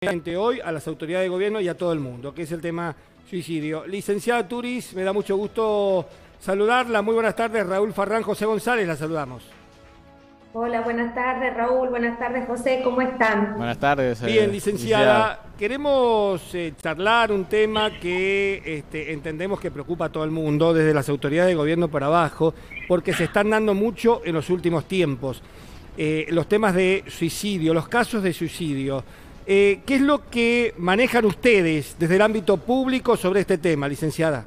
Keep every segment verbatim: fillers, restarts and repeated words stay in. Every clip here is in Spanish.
hoy a las autoridades de gobierno y a todo el mundo, que es el tema suicidio. Licenciada Turis, me da mucho gusto saludarla. Muy buenas tardes, Raúl Farrán, José González, la saludamos. Hola, buenas tardes, Raúl. Buenas tardes, José. ¿Cómo están? Buenas tardes. Eh, Bien, licenciada. licenciada. Queremos eh, charlar un tema que este, entendemos que preocupa a todo el mundo, desde las autoridades de gobierno para abajo, porque se están dando mucho en los últimos tiempos. Eh, los temas de suicidio, los casos de suicidio. Eh, ¿Qué es lo que manejan ustedes desde el ámbito público sobre este tema, licenciada?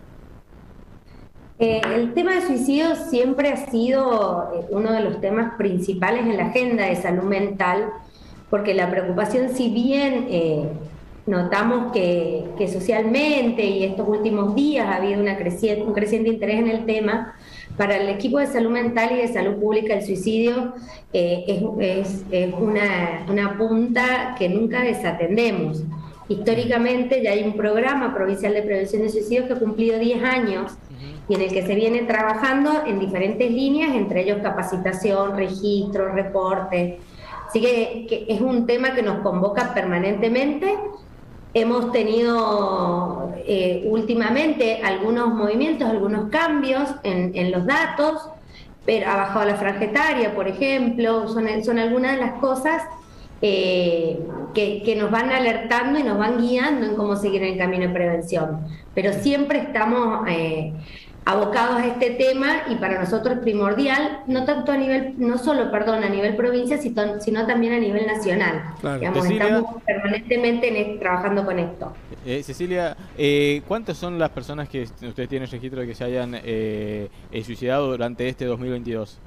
Eh, el tema de suicidio siempre ha sido uno de los temas principales en la agenda de salud mental, porque la preocupación, si bien eh, notamos que, que socialmente y estos últimos días ha habido una creciente, un creciente interés en el tema, para el equipo de salud mental y de salud pública el suicidio eh, es, es, es una, una punta que nunca desatendemos. Históricamente ya hay un programa provincial de prevención de suicidios que ha cumplido diez años y en el que se viene trabajando en diferentes líneas, entre ellos capacitación, registro, reporte. Así que, que es un tema que nos convoca permanentemente. Hemos tenido eh, últimamente algunos movimientos, algunos cambios en, en los datos, pero ha bajado la franja etaria, por ejemplo, son, son algunas de las cosas eh, que, que nos van alertando y nos van guiando en cómo seguir el camino de prevención. Pero siempre estamos eh, abocados a este tema y para nosotros es primordial, no tanto a nivel, no solo, perdón, a nivel provincia, sino, sino también a nivel nacional. Claro. Digamos, Cecilia, estamos permanentemente en, trabajando con esto. Eh, Cecilia, eh, ¿cuántas son las personas que ustedes tienen registro de que se hayan eh, eh, suicidado durante este dos mil veintidós?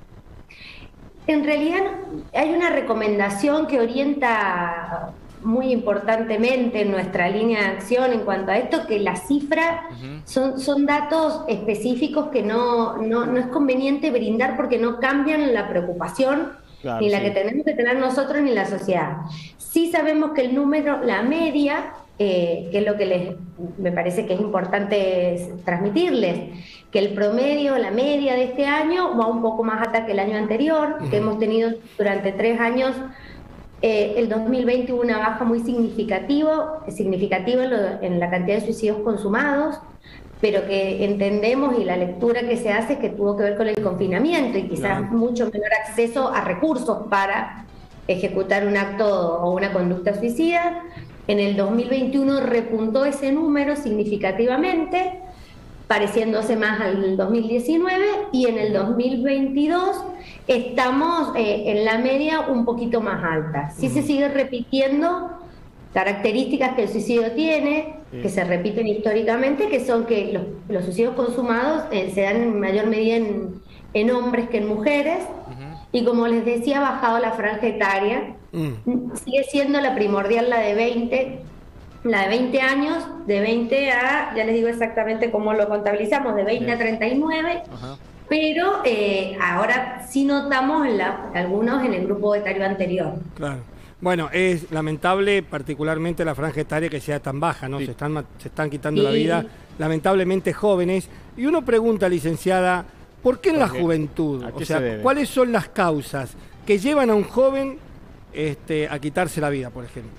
En realidad hay una recomendación que orienta muy importantemente nuestra línea de acción en cuanto a esto, que las cifras uh-huh. son, son datos específicos que no, no, no es conveniente brindar porque no cambian la preocupación, claro, ni la sí. que tenemos que tener nosotros ni la sociedad. Sí sabemos que el número, la media, eh, que es lo que les, me parece que es importante transmitirles, que el promedio, la media de este año va un poco más alta que el año anterior, uh-huh. que hemos tenido durante tres años. Eh, el dos mil veinte hubo una baja muy significativa, significativa en, lo, en la cantidad de suicidios consumados, pero que entendemos y la lectura que se hace es que tuvo que ver con el confinamiento y quizás claro. mucho menor acceso a recursos para ejecutar un acto o una conducta suicida. En el dos mil veintiuno repuntó ese número significativamente, pareciéndose más al dos mil diecinueve, y en el dos mil veintidós estamos eh, en la media un poquito más alta. Sí uh-huh. se sigue repitiendo características que el suicidio tiene, sí. que se repiten históricamente, que son que los, los suicidios consumados eh, se dan en mayor medida en, en hombres que en mujeres, uh-huh. y como les decía, ha bajado la franja etaria, uh-huh. sigue siendo la primordial la de veinte, la de veinte años, de veinte a, ya les digo exactamente cómo lo contabilizamos, de veinte sí. a treinta y nueve, uh-huh. pero eh, ahora sí notamos la, algunos en el grupo etario anterior. Claro. Bueno, es lamentable particularmente la franja etaria que sea tan baja, ¿no? Sí. Se están, se están quitando sí. la vida, lamentablemente jóvenes. Y uno pregunta, licenciada, ¿por qué en la juventud? O sea, ¿cuáles son las causas que llevan a un joven este, a quitarse la vida, por ejemplo?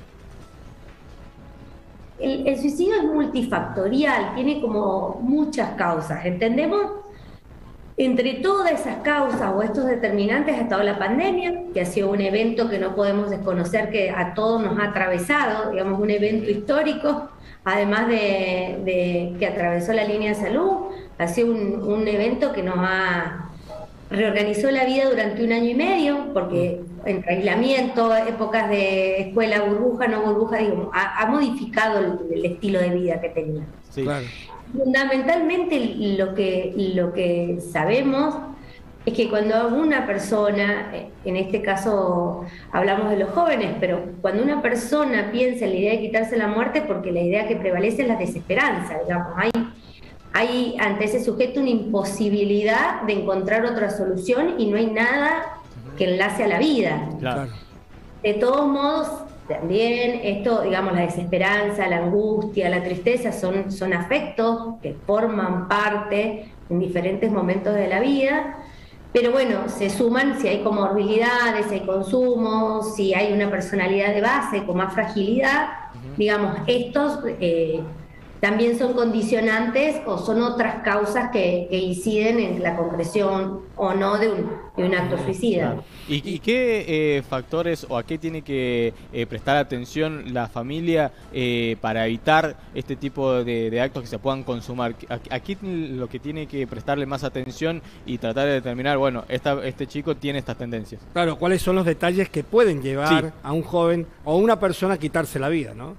El, el suicidio es multifactorial, tiene como muchas causas, ¿entendemos? Entre todas esas causas o estos determinantes ha estado la pandemia, que ha sido un evento que no podemos desconocer, que a todos nos ha atravesado, digamos, un evento histórico, además de, de que atravesó la línea de salud, ha sido un, un evento que nos ha reorganizó la vida durante un año y medio, porque entre aislamiento, épocas de escuela, burbuja, no burbuja, digo, ha, ha modificado el, el estilo de vida que tenía. Sí, claro. Fundamentalmente lo que, lo que sabemos es que cuando una persona, en este caso hablamos de los jóvenes, pero cuando una persona piensa en la idea de quitarse la muerte, porque la idea que prevalece es la desesperanza, digamos, hay Hay ante ese sujeto una imposibilidad de encontrar otra solución y no hay nada que enlace a la vida. Claro. De todos modos, también esto, digamos, la desesperanza, la angustia, la tristeza son, son afectos que forman parte en diferentes momentos de la vida, Pero bueno, se suman si hay comorbilidades, si hay consumo, si hay una personalidad de base con más fragilidad, Ujú. digamos, estos eh, también son condicionantes o son otras causas que, que inciden en la concreción o no de un, de un acto suicida. Claro. ¿Y, y qué eh, factores o a qué tiene que eh, prestar atención la familia eh, para evitar este tipo de, de actos que se puedan consumar? Aquí lo que tiene que prestarle más atención y tratar de determinar, bueno, esta, este chico tiene estas tendencias. Claro, ¿cuáles son los detalles que pueden llevar Sí. a un joven o a una persona a quitarse la vida, ¿no?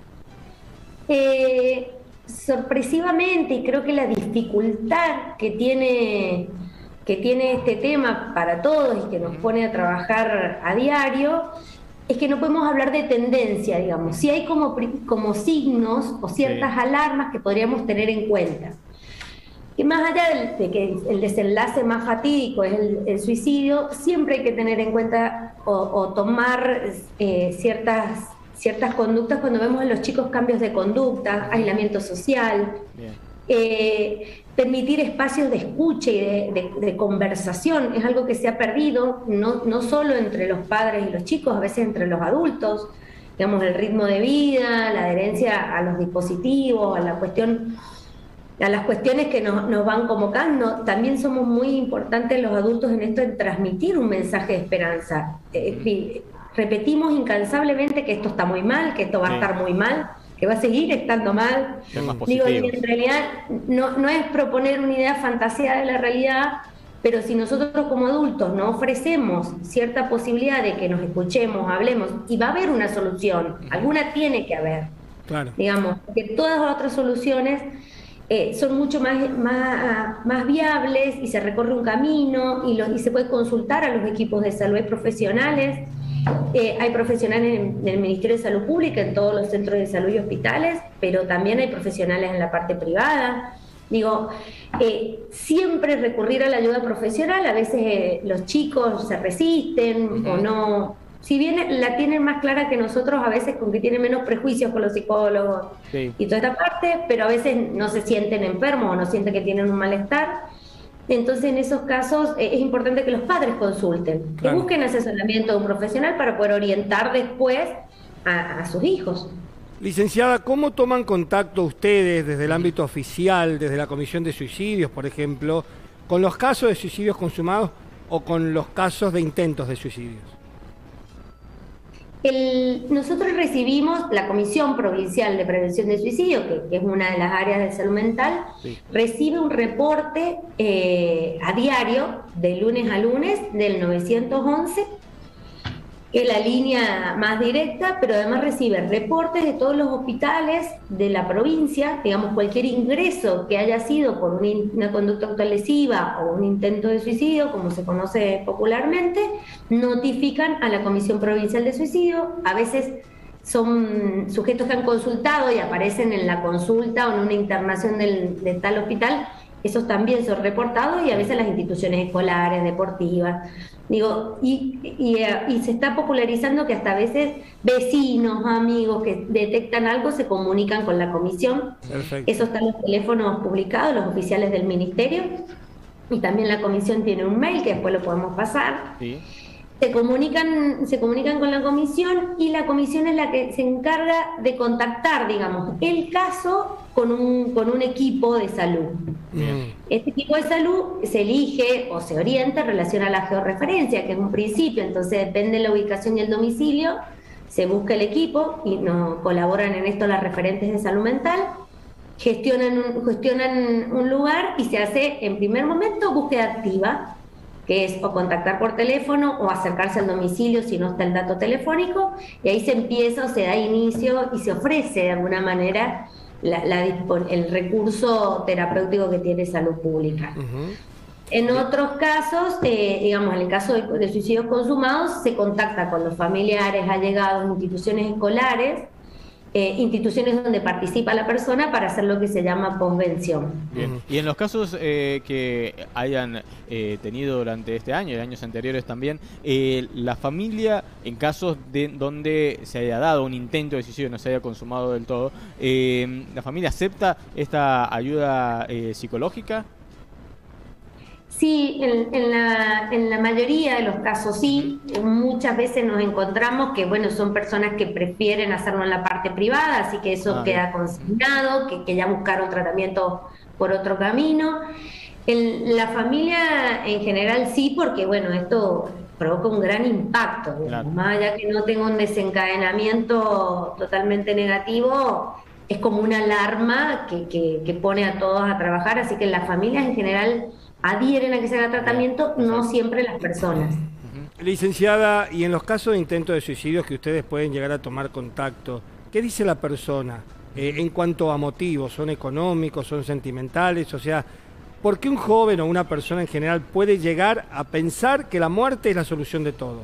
Eh, sorpresivamente, y creo que la dificultad que tiene, que tiene este tema para todos y que nos pone a trabajar a diario, es que no podemos hablar de tendencia, digamos. Sí hay como, como signos o ciertas Sí. alarmas que podríamos tener en cuenta. Y más allá del, de que el desenlace más fatídico es el, el suicidio, siempre hay que tener en cuenta o, o tomar eh, ciertas, ciertas conductas cuando vemos en los chicos cambios de conducta, aislamiento social, eh, permitir espacios de escucha y de, de, de conversación, es algo que se ha perdido, no, no solo entre los padres y los chicos, a veces entre los adultos, digamos, el ritmo de vida, la adherencia a los dispositivos, a la cuestión... a las cuestiones que nos, nos van convocando. También somos muy importantes los adultos en esto, en transmitir un mensaje de esperanza. Eh, repetimos incansablemente que esto está muy mal, que esto va sí. a estar muy mal, que va a seguir estando mal. Digo, y en realidad no, no es proponer una idea fantaseada de la realidad, pero si nosotros como adultos no ofrecemos cierta posibilidad de que nos escuchemos, hablemos, y va a haber una solución, alguna tiene que haber. Claro. Digamos, que todas las otras soluciones Eh, son mucho más, más, más viables y se recorre un camino y, lo, y se puede consultar a los equipos de salud. Hay profesionales, eh, hay profesionales en, en el Ministerio de Salud Pública, en todos los centros de salud y hospitales, pero también hay profesionales en la parte privada. Digo, eh, siempre recurrir a la ayuda profesional, a veces eh, los chicos se resisten uh-huh. o no... Si bien la tienen más clara que nosotros, a veces con que tienen menos prejuicios con los psicólogos sí. y toda esta parte, pero a veces no se sienten enfermos o no sienten que tienen un malestar. Entonces, en esos casos eh, es importante que los padres consulten, claro. que busquen asesoramiento de un profesional para poder orientar después a, a sus hijos. Licenciada, ¿cómo toman contacto ustedes desde el ámbito oficial, desde la Comisión de Suicidios, por ejemplo, con los casos de suicidios consumados o con los casos de intentos de suicidios? El, nosotros recibimos, la Comisión Provincial de Prevención de Suicidio, que, que es una de las áreas de salud mental, sí. recibe un reporte eh, a diario, de lunes a lunes, del nueve once, que es la línea más directa, pero además recibe reportes de todos los hospitales de la provincia, digamos, cualquier ingreso que haya sido por una, una conducta autolesiva o un intento de suicidio, como se conoce popularmente, notifican a la Comisión Provincial de Suicidio. A veces son sujetos que han consultado y aparecen en la consulta o en una internación del, de tal hospital, esos también son reportados, y a veces las instituciones escolares, deportivas. Digo, y, y, y se está popularizando que hasta a veces vecinos, amigos que detectan algo se comunican con la comisión. Perfecto. Eso están los teléfonos publicados, los oficiales del ministerio, y también la comisión tiene un mail que después lo podemos pasar. Sí. Se comunican, se comunican con la comisión, y la comisión es la que se encarga de contactar, digamos, el caso con un, con un equipo de salud. Bien. Este equipo de salud se elige o se orienta en relación a la georreferencia, que es un principio, entonces depende de la ubicación y el domicilio, se busca el equipo y nos colaboran en esto las referentes de salud mental, gestionan un, gestionan un lugar y se hace en primer momento búsqueda activa, que es o contactar por teléfono o acercarse al domicilio si no está el dato telefónico, y ahí se empieza o se da inicio y se ofrece de alguna manera la, la, el recurso terapéutico que tiene salud pública. Uh-huh. En otros casos, eh, digamos, en el caso de, de suicidios consumados, se contacta con los familiares, allegados, instituciones escolares, Eh, instituciones donde participa la persona para hacer lo que se llama posvención. Bien. Y en los casos eh, que hayan eh, tenido durante este año y años anteriores también, eh, la familia, en casos de donde se haya dado un intento de suicidio, no se haya consumado del todo, eh, ¿la familia acepta esta ayuda eh, psicológica? Sí, en, en la, en la mayoría de los casos sí. Muchas veces nos encontramos que, bueno, son personas que prefieren hacerlo en la parte privada, así que eso Ah, queda bien. consignado, que, que ya buscaron tratamiento por otro camino. En la familia en general sí, porque, bueno, esto provoca un gran impacto, Claro. digamos. Más allá que no tenga un desencadenamiento totalmente negativo, es como una alarma que, que, que pone a todos a trabajar, así que las familias en general adhieren a que se haga Bien, tratamiento, no perfecto. siempre las personas. Ujú. Licenciada, y en los casos de intentos de suicidios que ustedes pueden llegar a tomar contacto, ¿qué dice la persona eh, en cuanto a motivos? ¿Son económicos, son sentimentales? O sea, ¿por qué un joven o una persona en general puede llegar a pensar que la muerte es la solución de todo?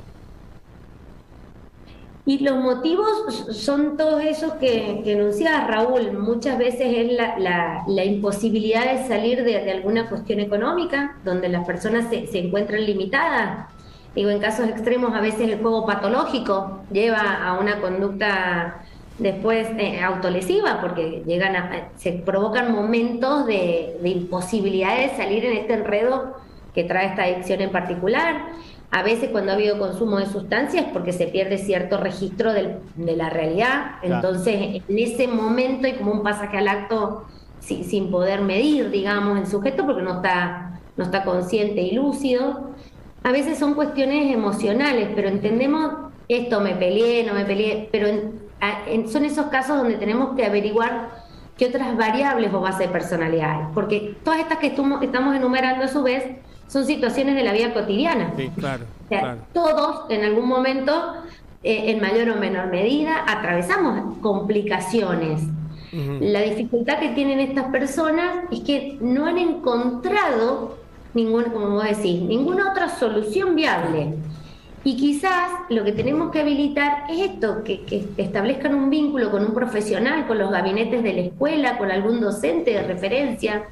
Y los motivos son todos esos que, que enunciaba Raúl. Muchas veces es la, la, la imposibilidad de salir de, de alguna cuestión económica, donde las personas se, se encuentran limitadas. Digo, en casos extremos a veces el juego patológico lleva a una conducta después eh, autolesiva, porque llegan a, se provocan momentos de, de imposibilidad de salir en este enredo que trae esta adicción en particular. A veces cuando ha habido consumo de sustancias es porque se pierde cierto registro del, de la realidad, Claro. entonces en ese momento hay como un pasaje al acto sin, sin poder medir, digamos, el sujeto porque no está, no está consciente y lúcido. A veces son cuestiones emocionales, pero entendemos esto, me peleé, no me peleé, pero en, a, en, son esos casos donde tenemos que averiguar qué otras variables o bases de personalidad hay, porque todas estas que estamos, estamos enumerando a su vez son situaciones de la vida cotidiana. Sí, claro, O sea, claro. todos en algún momento, eh, en mayor o menor medida, atravesamos complicaciones. Ujú. La dificultad que tienen estas personas es que no han encontrado ningún, como vos decís, ninguna otra solución viable. Y quizás lo que tenemos que habilitar es esto, que, que establezcan un vínculo con un profesional, con los gabinetes de la escuela, con algún docente de referencia.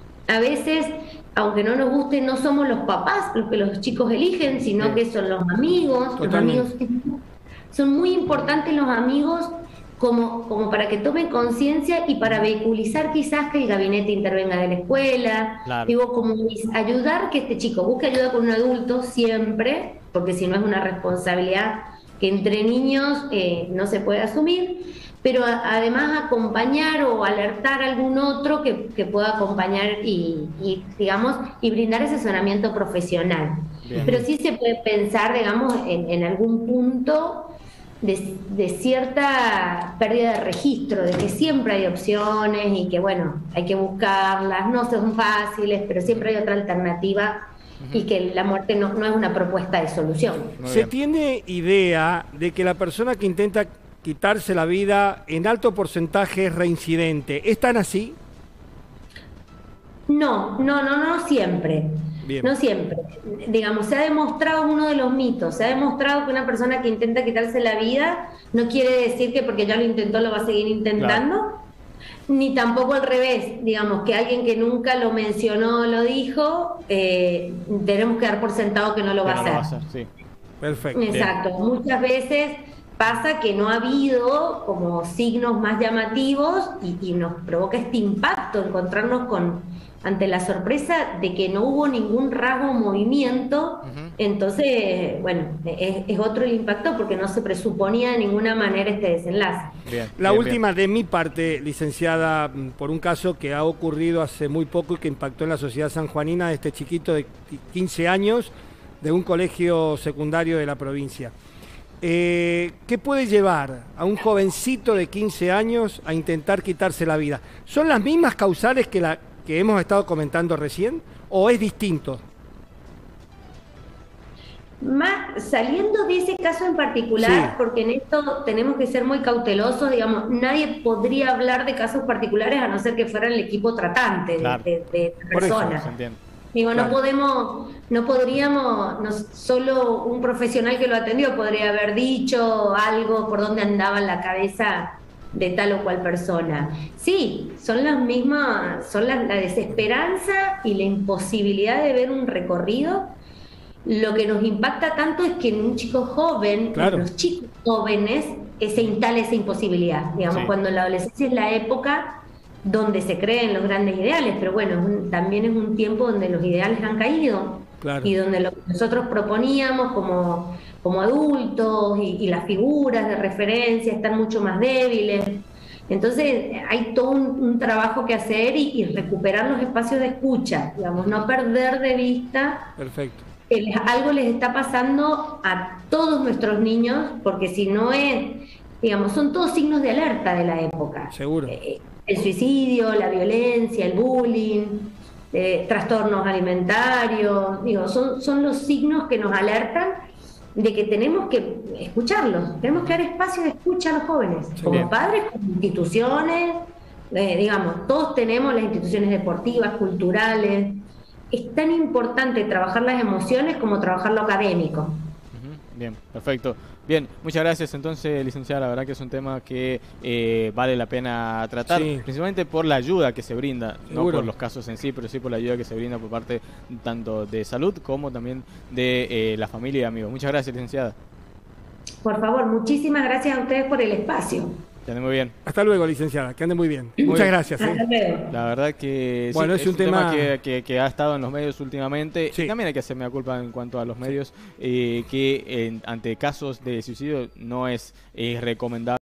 A veces, aunque no nos guste, no somos los papás los que los chicos eligen, sino Sí. que son los amigos. Los Totalmente. amigos son muy importantes los amigos como, como para que tomen conciencia y para vehiculizar quizás que el gabinete intervenga de la escuela. Claro. Digo, como ayudar que este chico busque ayuda con un adulto siempre, porque si no es una responsabilidad que entre niños eh, no se puede asumir, pero a, además acompañar o alertar a algún otro que, que pueda acompañar y, y, digamos, y brindar asesoramiento profesional. Bien. Pero sí se puede pensar, digamos, en, en algún punto de, de cierta pérdida de registro, de que siempre hay opciones y que, bueno, hay que buscarlas, no son fáciles, pero siempre hay otra alternativa. Uh-huh. Y que la muerte no, no es una propuesta de solución. Muy ¿Se bien. tiene idea de que la persona que intenta quitarse la vida en alto porcentaje es reincidente? ¿Es tan así? No, no, no, no siempre. Bien. No siempre. Digamos, se ha demostrado uno de los mitos, se ha demostrado que una persona que intenta quitarse la vida no quiere decir que porque ya lo intentó lo va a seguir intentando. Claro. Ni tampoco al revés, digamos, que alguien que nunca lo mencionó o lo dijo, eh, tenemos que dar por sentado que no lo va a hacer. No va a hacer, sí. Perfecto. Exacto. Bien. Muchas veces pasa que no ha habido como signos más llamativos y, y nos provoca este impacto, encontrarnos con ante la sorpresa de que no hubo ningún rasgo o movimiento. Uh-huh. Entonces, bueno, es, es otro el impacto porque no se presuponía de ninguna manera este desenlace. Bien, la bien, última bien. de mi parte, licenciada, por un caso que ha ocurrido hace muy poco y que impactó en la sociedad sanjuanina, de este chiquito de quince años de un colegio secundario de la provincia. Eh, ¿Qué puede llevar a un jovencito de quince años a intentar quitarse la vida? ¿Son las mismas causales que la que hemos estado comentando recién, o es distinto? Más, saliendo de ese caso en particular, sí. Porque en esto tenemos que ser muy cautelosos, digamos, nadie podría hablar de casos particulares a no ser que fuera el equipo tratante claro. de, de, de personas. Digo, claro. no podemos, no podríamos, no, solo un profesional que lo atendió podría haber dicho algo por dónde andaba en la cabeza de tal o cual persona. Sí, son las mismas, son la, la desesperanza y la imposibilidad de ver un recorrido. Lo que nos impacta tanto es que en un chico joven, claro. en los chicos jóvenes, se instala esa imposibilidad. Digamos, sí. Cuando la adolescencia es la época donde se creen los grandes ideales, pero bueno, es un- también es un tiempo donde los ideales han caído Claro. y donde lo que nosotros proponíamos como, como adultos y, y las figuras de referencia están mucho más débiles. Entonces hay todo un, un trabajo que hacer y, y recuperar los espacios de escucha, digamos, no perder de vista Perfecto. que les- algo les está pasando a todos nuestros niños, porque si no es, digamos, son todos signos de alerta de la época. Seguro. Eh, el suicidio, la violencia, el bullying, eh, trastornos alimentarios, digo, son, son los signos que nos alertan de que tenemos que escucharlos, tenemos que dar espacio de escucha a los jóvenes, Sí, como bien. padres, como instituciones, eh, digamos, todos tenemos las instituciones deportivas, culturales. Es tan importante trabajar las emociones como trabajar lo académico. Ujú, bien, perfecto. Bien, muchas gracias entonces, licenciada. La verdad que es un tema que eh, vale la pena tratar, Sí. principalmente por la ayuda que se brinda, no Seguro. por los casos en sí, pero sí por la ayuda que se brinda por parte tanto de salud como también de eh, la familia y amigos. Muchas gracias, licenciada. Por favor, muchísimas gracias a ustedes por el espacio. Que ande muy bien. Hasta luego, licenciada. Que ande muy bien. Muy Muchas bien. gracias. Hasta ¿eh? luego. La verdad que sí, Bueno, es un tema- que, que- que ha estado en los medios últimamente. Sí. Y también hay que hacerme la culpa en cuanto a los medios, eh, que en- ante casos de suicidio no es eh, recomendable.